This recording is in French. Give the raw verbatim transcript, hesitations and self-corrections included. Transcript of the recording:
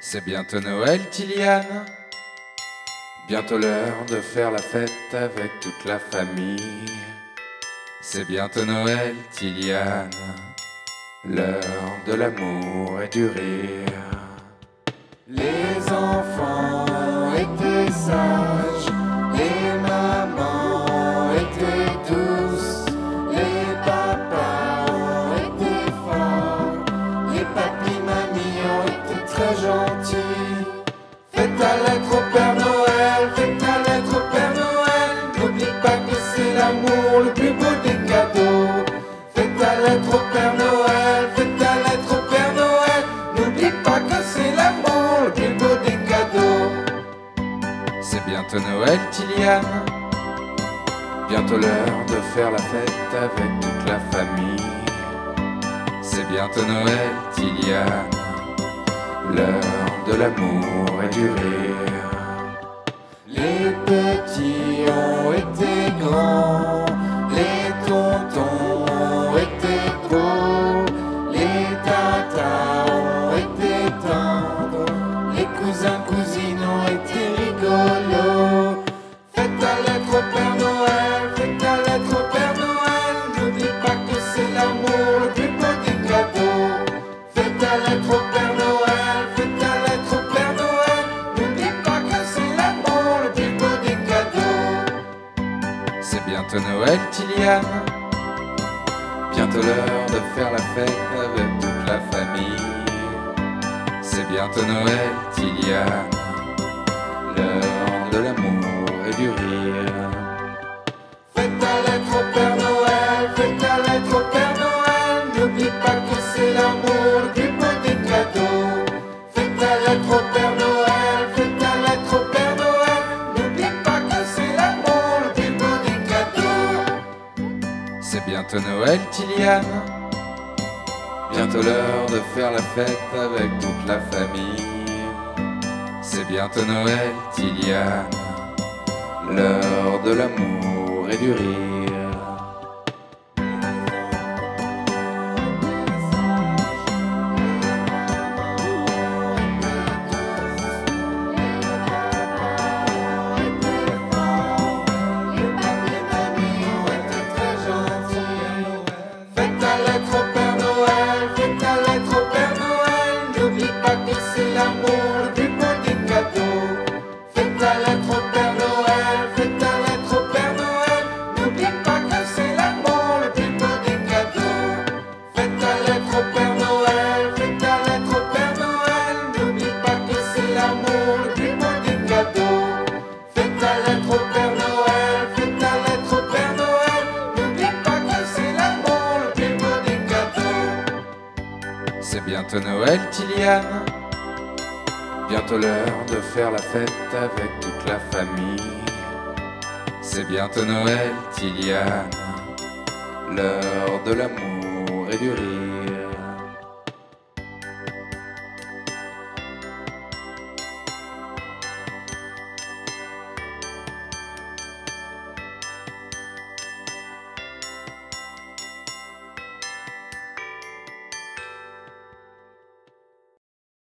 C'est bientôt Noël, Tiliane. Bientôt l'heure de faire la fête avec toute la famille. C'est bientôt Noël, Tiliane. L'heure de l'amour et du rire. Les enfants étaient sages, les mamans étaient douces, les papas ont été forts, les papis mamies ont été très gentils. Faites ta lettre au Père Noël, faites ta lettre au Père Noël, n'oublie pas que c'est l'amour le plus beau des cadeaux. Faites ta lettre au Père Noël, faites ta lettre au Père Noël, n'oublie pas que c'est l'amour le plus beau des cadeaux. C'est bientôt Noël, Tiliane. Bientôt l'heure de faire la fête avec toute la famille. C'est bientôt Noël, Tiliane. L'heure de l'amour et du rire. Les petits ont été grands, les tontons ont été beaux, les tatas ont été tendres, les cousins cousines ont été rigolos. Faites ta lettre au Père Noël, faites ta lettre au Père Noël, n'oublie pas que c'est l'amour le plus beau des cadeaux. Faites ta lettre au Père Noël, faites ta lettre au Père Noël, n'oublie pas que c'est l'amour le plus beau des cadeaux. C'est bientôt Noël, Tiliane. Bientôt l'heure de faire la fête avec toute la famille. C'est bientôt Noël, Tiliane. L'heure de l'amour et du rire. Faites ta lettre au Père Noël, faites ta lettre au Père Noël, n'oublie pas que c'est l'amour le plus beau des cadeaux. Faites ta lettre au Père Noël, faites ta lettre au Père Noël, n'oublie pas que c'est l'amour le plus beau des cadeaux. C'est bientôt Noël, Tiliane. Bientôt l'heure de faire la fête avec toute la famille. C'est bientôt Noël, Tiliane. L'heure de l'amour et du rire. Faites ta lettre au Père Noël, faites ta lettre au Père Noël, n'oublie pas que c'est l'amour le plus beau des cadeaux. Faites ta lettre au Père Noël, faites ta lettre au Père Noël, n'oublie pas que c'est l'amour le plus beau des cadeaux. Faites ta lettre au Père Noël, faites ta lettre au Père Noël, n'oublie pas que c'est l'amour le plus beau des cadeaux. Faites ta lettre au Père Noël, faites ta lettre au Père Noël, n'oublie pas que c'est l'amour le plus beau des cadeaux. C'est bientôt Noël, Tiliane. Bientôt l'heure de faire la fête avec toute la famille. C'est bientôt Noël, Tiliane. L'heure de l'amour et du rire.